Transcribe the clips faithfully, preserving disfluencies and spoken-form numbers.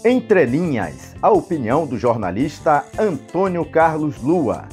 Entre Linhas, a opinião do jornalista Antônio Carlos Lua.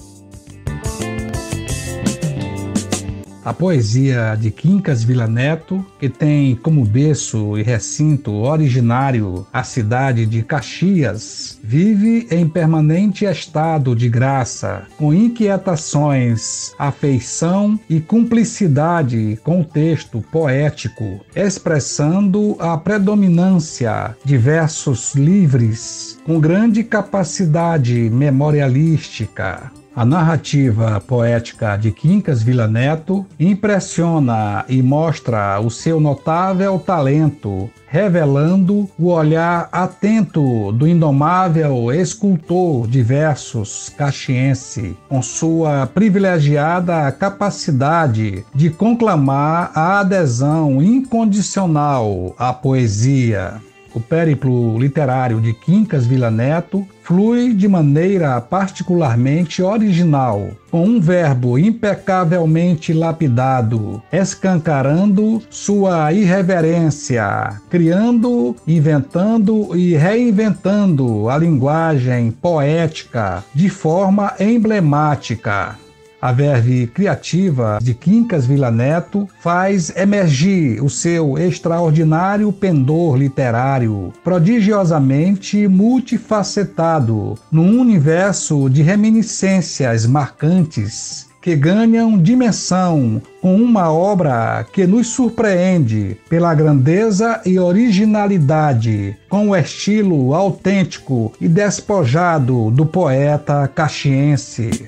A poesia de Quincas Vila Neto, que tem como berço e recinto originário a cidade de Caxias, vive em permanente estado de graça, com inquietações, afeição e cumplicidade com o texto poético, expressando a predominância de versos livres, com grande capacidade memorialística. A narrativa poética de Quincas Vila Neto impressiona e mostra o seu notável talento, revelando o olhar atento do indomável escultor de versos caxiense, com sua privilegiada capacidade de conclamar a adesão incondicional à poesia. O périplo literário de Quincas Vila Neto flui de maneira particularmente original, com um verbo impecavelmente lapidado, escancarando sua irreverência, criando, inventando e reinventando a linguagem poética de forma emblemática. A verve criativa de Quincas Vila Neto faz emergir o seu extraordinário pendor literário, prodigiosamente multifacetado, num universo de reminiscências marcantes que ganham dimensão com uma obra que nos surpreende pela grandeza e originalidade, com o estilo autêntico e despojado do poeta caxiense.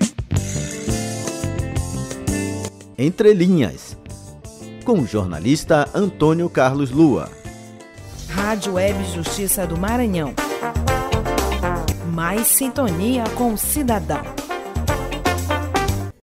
Entre Linhas, com o jornalista Antônio Carlos Lua. Rádio Web Justiça do Maranhão. Mais sintonia com o cidadão.